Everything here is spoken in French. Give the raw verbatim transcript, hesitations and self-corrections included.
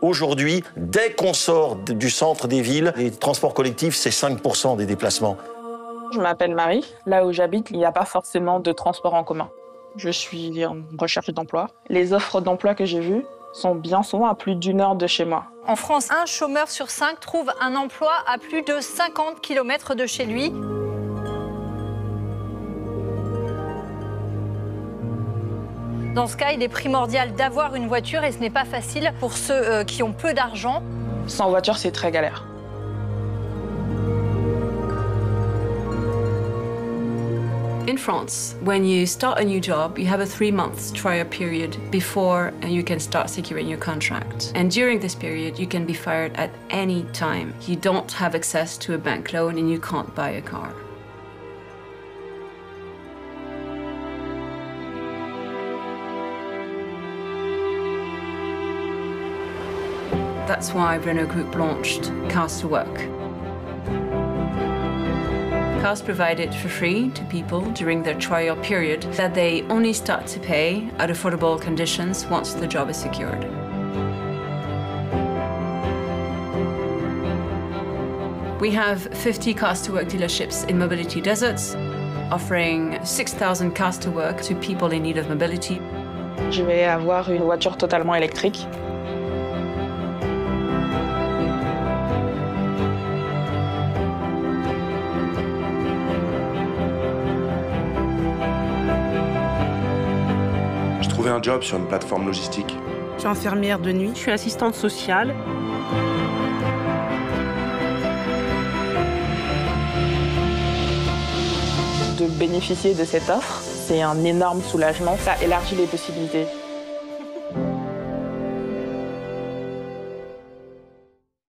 Aujourd'hui, dès qu'on sort du centre des villes, les transports collectifs, c'est cinq pour cent des déplacements. Je m'appelle Marie. Là où j'habite, il n'y a pas forcément de transport en commun. Je suis en recherche d'emploi. Les offres d'emploi que j'ai vues sont bien souvent à plus d'une heure de chez moi. En France, un chômeur sur cinq trouve un emploi à plus de cinquante kilomètres de chez lui. Dans ce cas, il est primordial d'avoir une voiture et ce n'est pas facile pour ceux euh, qui ont peu d'argent. Sans voiture, c'est très galère. In France, when you start a new job, you have a three months trial period before you can start securing your contract. And during this period, you can be fired at any time. You don't have access to a bank loan and you can't buy a car. That's why Renault Group launched Cars to Work. Cars provided for free to people during their trial period that they only start to pay at affordable conditions once the job is secured. We have fifty Cars to Work dealerships in mobility deserts, offering six thousand cars to work to people in need of mobility. Je vais avoir une voiture totalement électrique. J'ai trouvé un job sur une plateforme logistique. Je suis infirmière de nuit. Je suis assistante sociale. De bénéficier de cette offre, c'est un énorme soulagement. Ça élargit les possibilités.